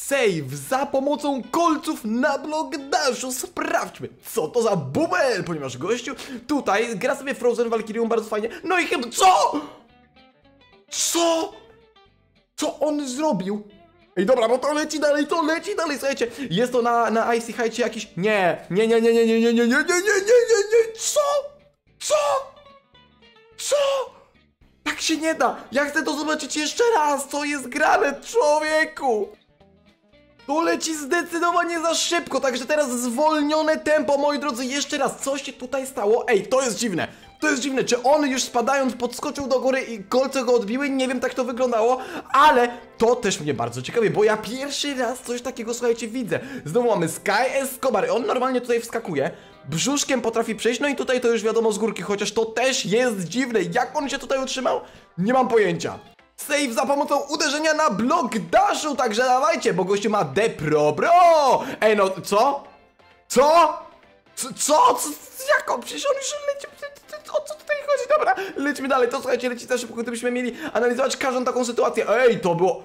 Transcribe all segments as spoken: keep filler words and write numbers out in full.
save za pomocą kolców na blok dashu. Sprawdźmy, co to za bubel, ponieważ gościu tutaj gra sobie Frozen Valkyrią bardzo fajnie. No i chyba... Co? Co? Co on zrobił? Ej, dobra, bo to leci dalej, to leci dalej, słuchajcie. Jest to na, na Icy Heightie jakiś... Nie, nie, nie, nie, nie, nie, nie, nie, nie, nie, nie, nie, nie, co? Co? Co? Tak się nie da. Ja chcę to zobaczyć jeszcze raz, co jest grane, człowieku. To leci zdecydowanie za szybko, także teraz zwolnione tempo, moi drodzy, jeszcze raz, co się tutaj stało? Ej, to jest dziwne, to jest dziwne, czy on już spadając podskoczył do góry i kolce go odbiły? Nie wiem, tak to wyglądało, ale to też mnie bardzo ciekawi, bo ja pierwszy raz coś takiego, słuchajcie, widzę. Znowu mamy Sky Escobar, on normalnie tutaj wskakuje, brzuszkiem potrafi przejść, no i tutaj to już wiadomo z górki, chociaż to też jest dziwne, jak on się tutaj utrzymał? Nie mam pojęcia. Save za pomocą uderzenia na blok dashu, także dawajcie, bo gościu ma D Pro Bro! Ej, no, co? Co? Co? Co? co? Jak on? Przecież on już leci... O co tutaj chodzi? Dobra, lecimy dalej, to słuchajcie, leci za szybko, gdybyśmy mieli analizować każdą taką sytuację. Ej, to było...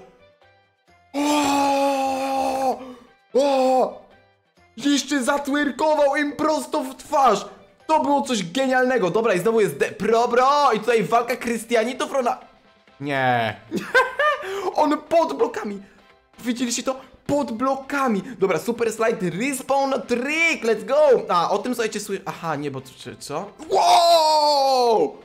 O! O! Jeszcze zatwierkował im prosto w twarz! To było coś genialnego. Dobra, i znowu jest D Pro Bro! I tutaj walka Krystianito Frona... Nie. On pod blokami. Widzieliście to? Pod blokami. Dobra, super slide, respawn trick, let's go. A, o tym słuchajcie, słyszę. Aha, nie, bo czy, co? Wow!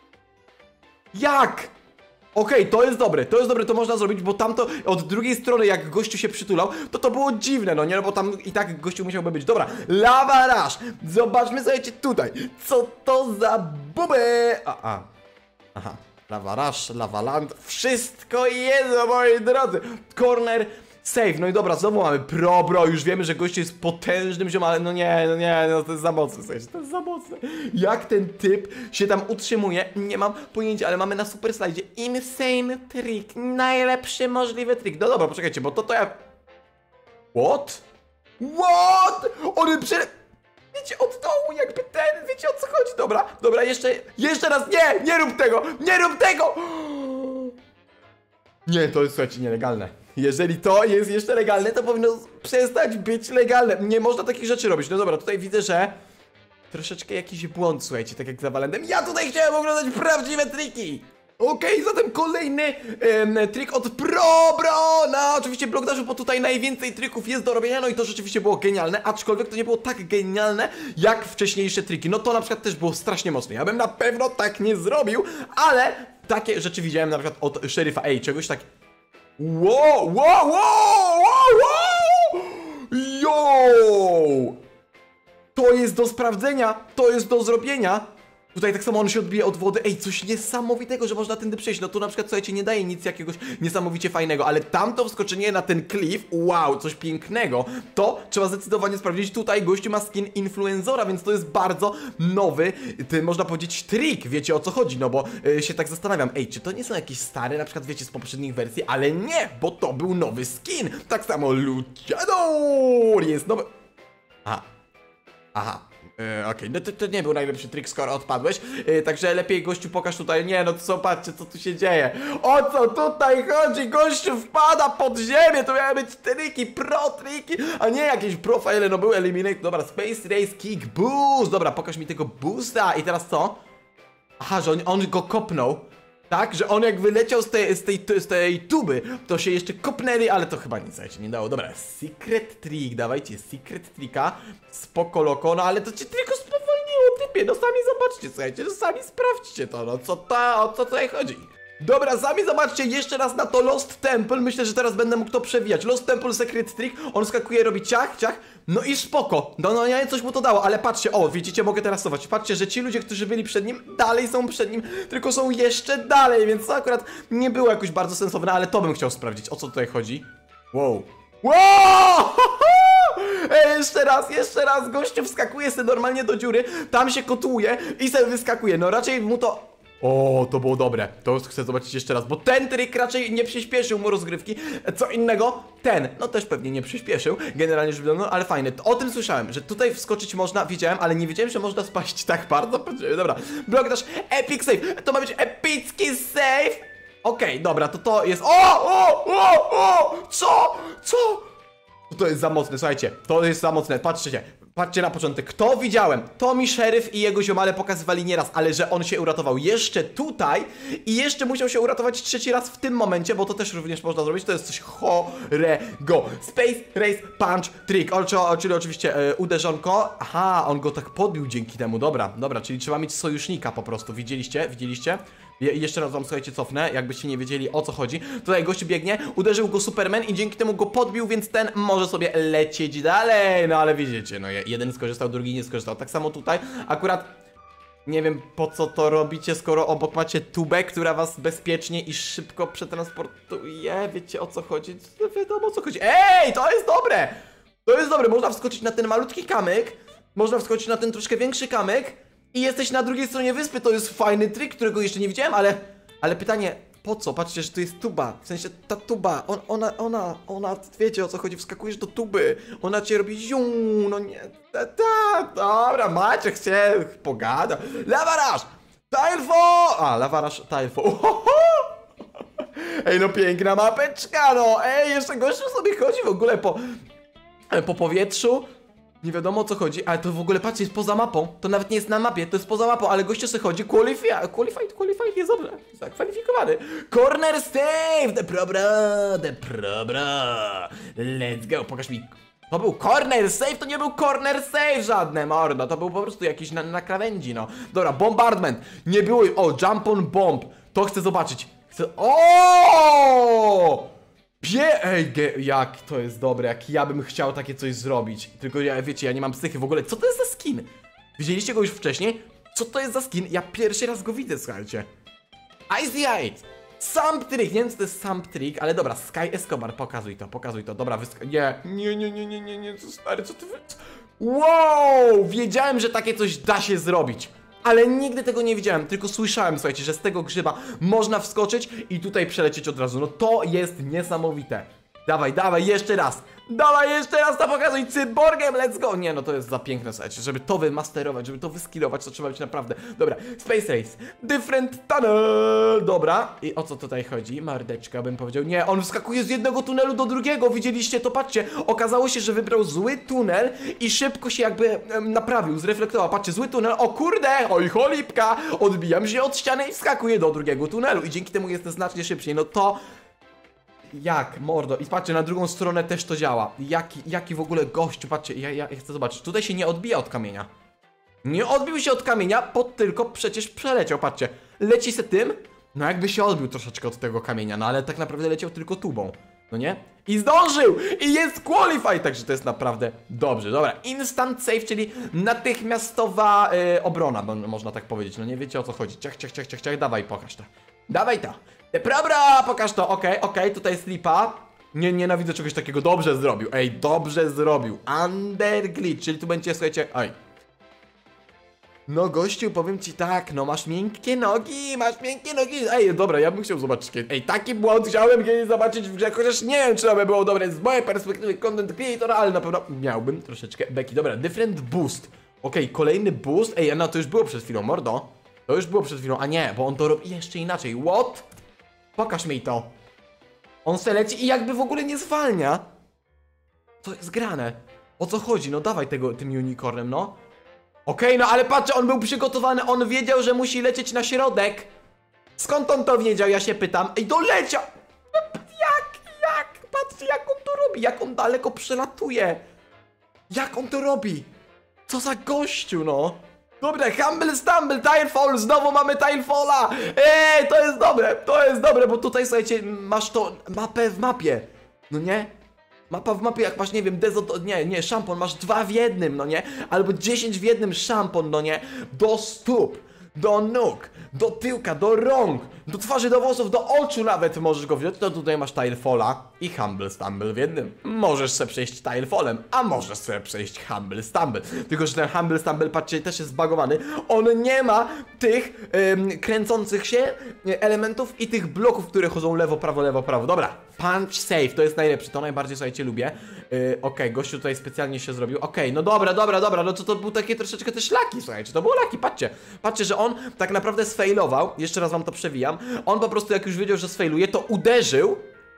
Jak? Okej, okay, to jest dobre, to jest dobre, to można zrobić, bo tamto od drugiej strony, jak gościu się przytulał, to to było dziwne, no nie, no bo tam i tak gościu musiałby być. Dobra, Lava Rush. Zobaczmy, słuchajcie, tutaj. Co to za bubę? A, a. Aha. Lava Rush, Lava Land, wszystko jest, moi drodzy. Corner, save, no i dobra, znowu mamy Pro Bro, już wiemy, że gościu jest potężnym ziom, ale no nie, no nie, no to jest za mocne, słuchajcie, to jest za mocne. Jak ten typ się tam utrzymuje, nie mam pojęcia, ale mamy na super slajdzie insane trick, najlepszy możliwy trick. No dobra, poczekajcie, bo to to ja... What? What? On prze... Wiecie, od dołu jakby ten, wiecie, o co chodzi. Dobra, dobra, jeszcze, jeszcze raz, nie, nie rób tego, nie rób tego. Nie, to jest, słuchajcie, nielegalne. Jeżeli to jest jeszcze legalne, to powinno przestać być legalne. Nie można takich rzeczy robić. No dobra, tutaj widzę, że troszeczkę jakiś błąd, słuchajcie, tak jak za Valendem. Ja tutaj chciałem oglądać prawdziwe triki. Okej, okay, zatem kolejny em, trik od Pro Bro na oczywiście blok dashu, bo tutaj najwięcej trików jest do robienia, no i to rzeczywiście było genialne, aczkolwiek to nie było tak genialne jak wcześniejsze triki. No to na przykład też było strasznie mocne, ja bym na pewno tak nie zrobił, ale takie rzeczy widziałem na przykład od szeryfa, ej, czegoś tak... Wow, wow, wow, wow, wow! Yo! To jest do sprawdzenia, to jest do zrobienia. Tutaj tak samo on się odbije od wody. Ej, coś niesamowitego, że można tędy przejść. No tu na przykład, słuchajcie, nie daje nic jakiegoś niesamowicie fajnego, ale tamto wskoczenie na ten cliff, wow, coś pięknego. To trzeba zdecydowanie sprawdzić. Tutaj gościu ma skin influencera, więc to jest bardzo nowy, ty, można powiedzieć, trik. Wiecie, o co chodzi, no bo yy, się tak zastanawiam. Ej, czy to nie są jakieś stare, na przykład, wiecie, z poprzednich wersji? Ale nie, bo to był nowy skin. Tak samo Luciador jest nowy... Aha. Aha. Yy, Okej, okay. No to, to nie był najlepszy trik, skoro odpadłeś, yy, także lepiej, gościu, pokaż tutaj. Nie, no to co, patrzcie, co tu się dzieje. O co tutaj chodzi? Gościu wpada pod ziemię. To miały być triki, pro triki, a nie jakieś profile. No był eliminate, dobra, Space Race Kick Boost. Dobra, pokaż mi tego boosta. I teraz co? Aha, że on, on go kopnął. Tak, że on jak wyleciał z tej, z, tej, z tej tuby, to się jeszcze kopnęli, ale to chyba nic, słuchajcie, nie dało. Dobra, secret trick, dawajcie, secret tricka. Spoko loko, no ale to cię tylko spowolniło, typie, no sami zobaczcie, słuchajcie, no sami sprawdźcie to, no co ta, o co tutaj chodzi. Dobra, sami zobaczcie jeszcze raz na to Lost Temple. Myślę, że teraz będę mógł to przewijać. Lost Temple Secret Trick, on skakuje, robi ciach, ciach. No i spoko, no no nie, coś mu to dało. Ale patrzcie, o, widzicie, mogę teraz cofać. Patrzcie, że ci ludzie, którzy byli przed nim, dalej są przed nim, tylko są jeszcze dalej. Więc to akurat nie było jakoś bardzo sensowne, ale to bym chciał sprawdzić, o co tutaj chodzi. Wow. Wow! Ej, jeszcze raz, jeszcze raz, gościu wskakuje sobie normalnie do dziury, tam się kotłuje i sobie wyskakuje. No raczej mu to... O, to było dobre, to chcę zobaczyć jeszcze raz, bo ten trik raczej nie przyspieszył mu rozgrywki. Co innego, ten, no też pewnie nie przyspieszył, generalnie rzecz biorąc, no ale fajne. O tym słyszałem, że tutaj wskoczyć można, wiedziałem, ale nie wiedziałem, że można spaść tak bardzo. Dobra, blok dash, epic save, to ma być epicki save. Okej, okay, dobra, to to jest... O, o, o, o, co, co? To jest za mocne, słuchajcie, to jest za mocne, patrzcie, patrzcie na początek, kto widziałem? Tommy Sheriff i jego ziomale pokazywali nieraz, ale że on się uratował jeszcze tutaj i jeszcze musiał się uratować trzeci raz w tym momencie, bo to też również można zrobić, to jest coś chorego. Space Race Punch Trick, o, czyli oczywiście e, uderzonko, aha, on go tak podbił dzięki temu, dobra, dobra, czyli trzeba mieć sojusznika po prostu, widzieliście, widzieliście? Je jeszcze raz wam, słuchajcie, cofnę, jakbyście nie wiedzieli, o co chodzi. Tutaj gościu biegnie, uderzył go Superman i dzięki temu go podbił, więc ten może sobie lecieć dalej. No ale widzicie, no jeden skorzystał, drugi nie skorzystał. Tak samo tutaj, akurat nie wiem po co to robicie, skoro obok macie tubę, która was bezpiecznie i szybko przetransportuje. Wiecie o co chodzi? Wiadomo o co chodzi. Ej, to jest dobre! To jest dobre, można wskoczyć na ten malutki kamyk, można wskoczyć na ten troszkę większy kamyk i jesteś na drugiej stronie wyspy. To jest fajny trik, którego jeszcze nie widziałem, ale... Ale pytanie, po co? Patrzcie, że to jest tuba. W sensie ta tuba, on, ona, ona, ona, wiecie o co chodzi, wskakujesz do tuby. Ona cię robi zium, no nie... Ta, ta, dobra, Maciek się pogada. Lawaraż! Tilefall! A, Lawaraż, Tilefall. Ej, no piękna mapeczka, no. Ej, jeszcze gościu sobie chodzi w ogóle po... Po powietrzu. Nie wiadomo o co chodzi, ale to w ogóle, patrzcie, jest poza mapą. To nawet nie jest na mapie, to jest poza mapą, ale gościu sobie chodzi, qualified, qualified, qualified jest dobrze, zakwalifikowany. Corner save, the probra, the probra. Let's go, pokaż mi. To był corner save, to nie był corner save żadne, mordo, to był po prostu jakiś na, na krawędzi, no. Dobra, bombardment, nie było, o, jump on bomb, to chcę zobaczyć. Chcę, o! Pie... Ej, ge... jak to jest dobre, jak ja bym chciał takie coś zrobić. Tylko ja, wiecie, ja nie mam psychy w ogóle. Co to jest za skin? Widzieliście go już wcześniej? Co to jest za skin? Ja pierwszy raz go widzę, słuchajcie. Icy Eight! Sam trick, nie wiem co to jest sam trick, ale dobra, Sky Escobar, pokazuj to, pokazuj to, dobra, wysk... Nie, nie, nie, nie, nie, nie, nie, co stary, co ty... Wow! Wiedziałem, że takie coś da się zrobić. Ale nigdy tego nie widziałem, tylko słyszałem, słuchajcie, że z tego grzyba można wskoczyć i tutaj przelecieć od razu. No to jest niesamowite. Dawaj, dawaj, jeszcze raz. Dawaj, jeszcze raz to pokazuj, cyborgiem, let's go. Nie, no to jest za piękne, słuchajcie, żeby to wymasterować, żeby to wyskillować, to trzeba być naprawdę. Dobra, Space Race, Different Tunnel. Dobra, i o co tutaj chodzi? Mardeczka bym powiedział. Nie, on wskakuje z jednego tunelu do drugiego, widzieliście to? Patrzcie, okazało się, że wybrał zły tunel i szybko się jakby em, naprawił, zreflektował. Patrzcie, zły tunel, o kurde, oj cholipka, odbijam się od ściany i wskakuję do drugiego tunelu i dzięki temu jestem znacznie szybciej. No to... Jak, mordo, i patrzcie, na drugą stronę też to działa. Jaki, jaki w ogóle gościu, patrzcie, ja, ja chcę zobaczyć. Tutaj się nie odbija od kamienia. Nie odbił się od kamienia, pod tylko przecież przeleciał, patrzcie. Leci se tym, no jakby się odbił troszeczkę od tego kamienia, no ale tak naprawdę leciał tylko tubą. No nie? I zdążył! I jest qualified! Także to jest naprawdę dobrze. Dobra, instant save, czyli natychmiastowa yy, obrona, bo można tak powiedzieć. No nie wiecie o co chodzi. Ciach, ciach, ciach, ciach, ciach, dawaj, pokaż to. Dawaj to. Dobra, pokaż to, okej, okay, okej, okay, tutaj jest lipa. Nie, nienawidzę czegoś takiego, dobrze zrobił. Ej, dobrze zrobił. Under glitch, czyli tu będzie, słuchajcie, oj. No gościu, powiem ci tak, no masz miękkie nogi, masz miękkie nogi. Ej, dobra, ja bym chciał zobaczyć kiedyś. Ej, taki błąd chciałem kiedyś zobaczyć w grze, chociaż nie wiem, czy to by było dobre z mojej perspektywy content creatora, ale na pewno miałbym troszeczkę beki. Dobra, different boost. Okej, okay, kolejny boost. Ej, no to już było przed chwilą, mordo. To już było przed chwilą, a nie, bo on to robi jeszcze inaczej. What? Pokaż mi to. On se leci i jakby w ogóle nie zwalnia. Co jest grane? O co chodzi? No dawaj tego tym unicornem, no. Okej, okay, no ale patrzcie, on był przygotowany, on wiedział, że musi lecieć na środek. Skąd on to wiedział, ja się pytam. Ej, doleciał! Jak, jak? Patrzcie, jak on to robi, jak on daleko przelatuje. Jak on to robi? Co za gościu, no. Dobra, Humble Stumble, Tilefall, znowu mamy Tilefalla. Ej, to jest dobre, to jest dobre, bo tutaj, słuchajcie, masz to mapę w mapie. No nie? Mapa w mapie, jak masz, nie wiem, dezot... Nie, nie, szampon, masz dwa w jednym, no nie? Albo dziesięć w jednym szampon, no nie? Do stóp, do nóg, do tyłka, do rąk, do twarzy, do włosów, do oczu nawet możesz go wziąć. To tutaj masz Tilefalla i Humble Stumble w jednym. Możesz sobie przejść Tilefallem, a możesz sobie przejść Humble Stumble. Tylko że ten Humble Stumble, patrzcie, też jest zbagowany. On nie ma tych ym, kręcących się elementów i tych bloków, które chodzą lewo, prawo, lewo, prawo. Dobra, punch save, to jest najlepszy, to najbardziej, słuchajcie, lubię. Yy, Okej, okay, gościu tutaj specjalnie się zrobił. Okej, okay, no dobra, dobra, dobra, no to to był takie troszeczkę też laki, słuchajcie, to było laki, patrzcie. Patrzcie, że on tak naprawdę sfailował, jeszcze raz wam to przewijam. On po prostu, jak już wiedział, że sfailuje, to uderzył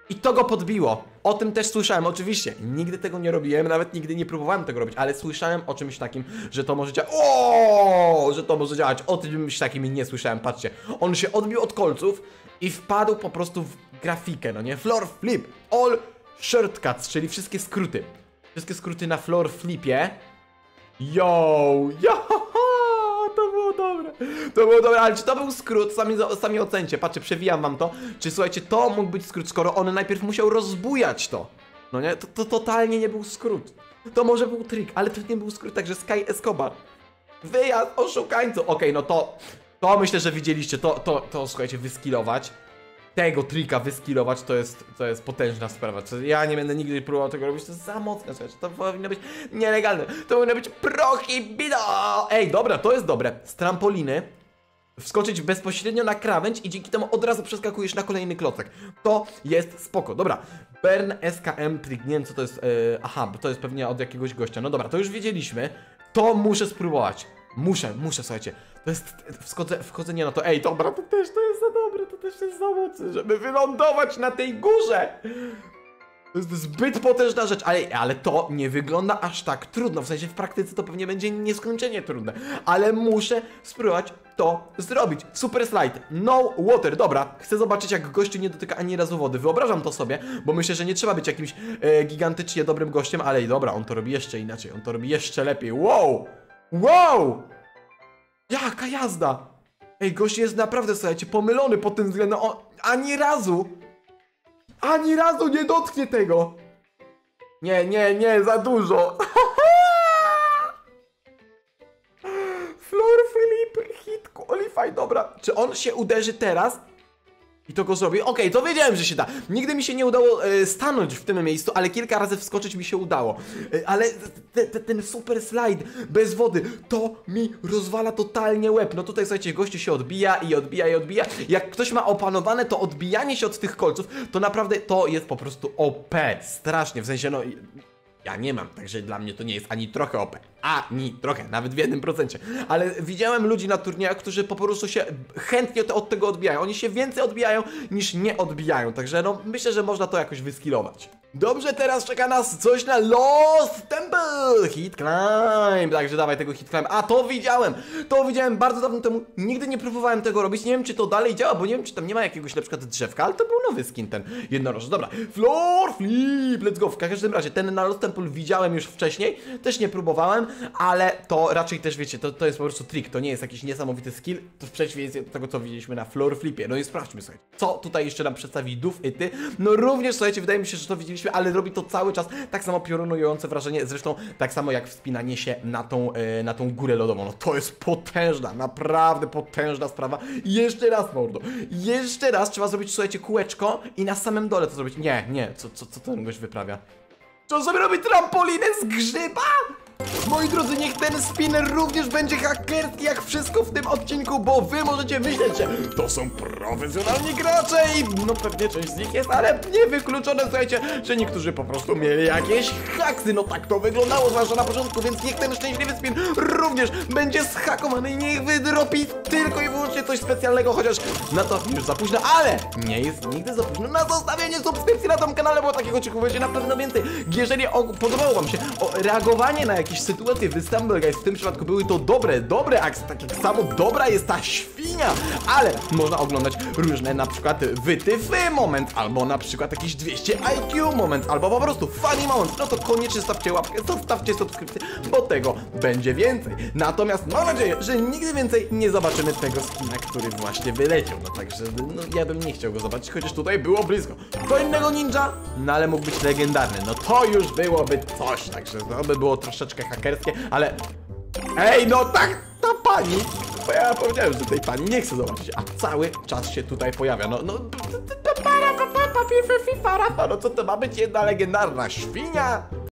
I to go podbiło. O tym też słyszałem, oczywiście. Nigdy tego nie robiłem, nawet nigdy nie próbowałem tego robić, ale słyszałem o czymś takim, że to może działać. O, że to może działać. O czymś takim nie słyszałem, patrzcie. On się odbił od kolców i wpadł po prostu w grafikę, no nie? Floor flip, all shortcuts, czyli wszystkie skróty. Wszystkie skróty na floor flipie. Yo, yo, to było dobre. To było dobre, ale czy to był skrót? Sami, sami ocencie. Patrzcie, przewijam wam to. Czy słuchajcie, to mógł być skrót, skoro on najpierw musiał rozbujać to. No nie? To, to totalnie nie był skrót. To może był trik, ale to nie był skrót, także Sky Escobar. Wyjazd oszukańców. Okej, okay, no to, to myślę, że widzieliście. To, to, to słuchajcie, wyskilować. Tego trika wyskilować to jest, to jest potężna sprawa. Ja nie będę nigdy próbował tego robić, to jest za mocne, to powinno być nielegalne. To powinno być prohibido. Ej, dobra, to jest dobre. Z trampoliny wskoczyć bezpośrednio na krawędź i dzięki temu od razu przeskakujesz na kolejny klocek. To jest spoko. Dobra, Burn S K M trik, nie wiem co to jest, yy, aha, to jest pewnie od jakiegoś gościa. No dobra, to już wiedzieliśmy. To muszę spróbować. Muszę, muszę, słuchajcie. To jest wchodzę, wchodzenie na to. Ej, dobra, to też to jest za dobre, to też jest za mocne, żeby wylądować na tej górze. To jest zbyt potężna rzecz, ale, ale to nie wygląda aż tak trudno. W sensie w praktyce to pewnie będzie nieskończenie trudne. Ale muszę spróbować to zrobić. Super slide, no water. Dobra, chcę zobaczyć, jak gościu nie dotyka ani razu wody. Wyobrażam to sobie, bo myślę, że nie trzeba być jakimś e, gigantycznie dobrym gościem. Ale dobra, on to robi jeszcze inaczej, on to robi jeszcze lepiej. Wow! Wow! Jaka jazda! Ej, gość jest naprawdę, słuchajcie, pomylony pod tym względem. On ani razu, ani razu nie dotknie tego. Nie, nie, nie, za dużo. Floor flip, hit, qualify, dobra. Czy on się uderzy teraz? I to go zrobi. Okej, okay, to wiedziałem, że się da. Nigdy mi się nie udało e, stanąć w tym miejscu, ale kilka razy wskoczyć mi się udało. E, ale te, te, ten super slajd bez wody, to mi rozwala totalnie łeb. No tutaj, słuchajcie, gościu się odbija i odbija i odbija. Jak ktoś ma opanowane to odbijanie się od tych kolców, to naprawdę to jest po prostu O P. Strasznie, w sensie no... Ja nie mam, także dla mnie to nie jest ani trochę O P. Ani trochę, nawet w jednym procencie. Ale widziałem ludzi na turniejach, którzy po prostu się chętnie od tego odbijają. Oni się więcej odbijają niż nie odbijają. Także no, myślę, że można to jakoś wyskilować. Dobrze, teraz czeka nas coś na Lost Temple. Hit climb. Także dawaj tego hit climb. A, to widziałem. To widziałem bardzo dawno temu. Nigdy nie próbowałem tego robić. Nie wiem, czy to dalej działa, bo nie wiem, czy tam nie ma jakiegoś na przykład drzewka, ale to był nowy skin ten jednorożec. Dobra. Floor flip. Let's go. W każdym razie ten na Lost Temple widziałem już wcześniej. Też nie próbowałem, ale to raczej też wiecie, to, to jest po prostu trik. To nie jest jakiś niesamowity skill. To w przeciwieństwie do tego, co widzieliśmy na floor flipie. No i sprawdźmy sobie, co tutaj jeszcze nam przedstawi Duf i ty. No również, słuchajcie, wydaje mi się, że to widzieliśmy, ale robi to cały czas tak samo piorunujące wrażenie, zresztą tak samo jak wspinanie się na tą, yy, na tą górę lodową. No to jest potężna, naprawdę potężna sprawa. I jeszcze raz, mordo, jeszcze raz trzeba zrobić, słuchajcie, kółeczko i na samym dole to zrobić. Nie, nie, co, co, co ten gość wyprawia? Czy on sobie robi trampolinę z grzyba? Moi drodzy, niech ten spinner również będzie hakerski jak wszystko w tym odcinku, bo wy możecie myśleć, że to są profesjonalni gracze i no pewnie część z nich jest, ale niewykluczone, słuchajcie, że niektórzy po prostu mieli jakieś haksy. No tak to wyglądało, zwłaszcza na początku, więc niech ten szczęśliwy spin również będzie zhakowany i niech wydropi tylko i wyłącznie coś specjalnego, chociaż na to już za późno, ale nie jest nigdy za późno na zostawienie subskrypcji na tym kanale, bo takiego odcinków będzie na pewno więcej. Jeżeli podobało wam się o reagowanie na jakieś sytuacje w Stumble Guys, w tym przypadku były to dobre, dobre akcje, tak jak samo dobra jest ta świnia, ale można oglądać różne na przykład wytyfy moment, albo na przykład jakiś dwieście I Q moment, albo po prostu funny moment, no to koniecznie stawcie łapkę, zostawcie subskrypcję, bo tego będzie więcej. Natomiast mam nadzieję, że nigdy więcej nie zobaczymy tego skina, który właśnie wyleciał, no także no, ja bym nie chciał go zobaczyć, chociaż tutaj było blisko. To innego ninja, no ale mógł być legendarny, no to już byłoby coś, także to by było troszeczkę hakerskie, ale... Ej, no tak, ta pani... Bo ja powiedziałem, że tej pani nie chcę zobaczyć, a cały czas się tutaj pojawia, no... no... No co to ma być jedna legendarna świnia?